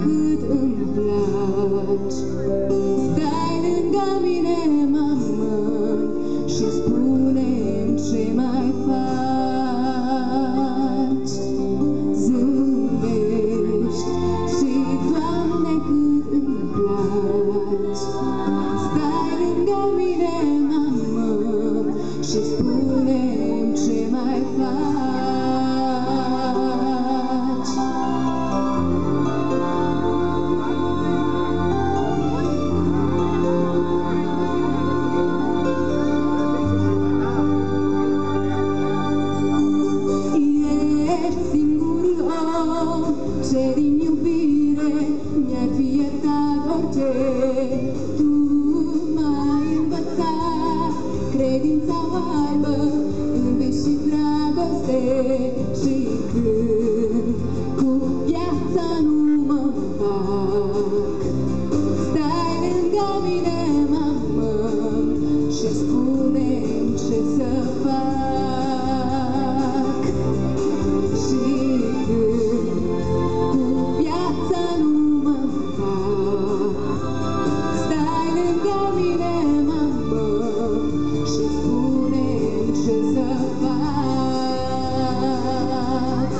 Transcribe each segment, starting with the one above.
cât îmi placi. Stai lângă mine, mamă, și spune-mi ce mai faci. Zâmbești și, Doamne, cât îmi placi. Stai lângă mine, mamă, și spune-mi ce mai faci. Ești singurul om ce din iubire mi-ar fi iertat orice. Tu m-ai învățat credința oarbă în vis și dragoste, și când cu viața nu mă fac. Stai lângă mine, mamă, și spune-mi ce să fac. Și când cu viața nu mă fac. Stai lângă mine, mamă, și spune-mi ce să fac.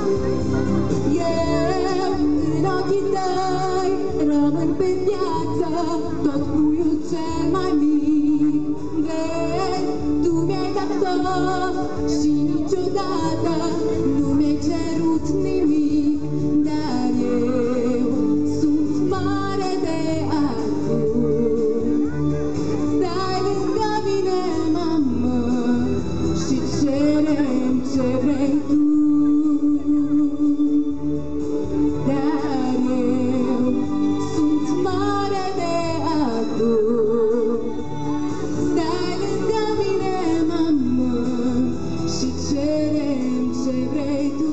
Eu în ochii tăi rămân pe viață, tot puiul cel mai mic. Vezi, tu mi-ai dat tot și niciodată nu mi-ai cerut nimic, dar eu sunt mare de atât. Stai lângă mine, mamă, și cere-mi ce vrei tu, dar eu sunt mare de atât. Stai lângă mine, mamă, și cere-mi ce vrei tu.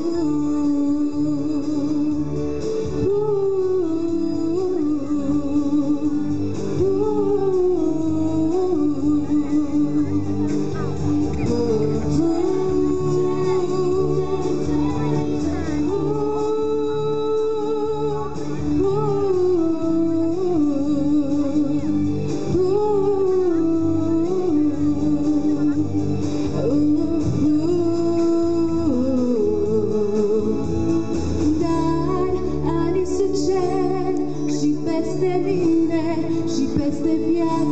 Dar anii se cer și peste mine și peste viață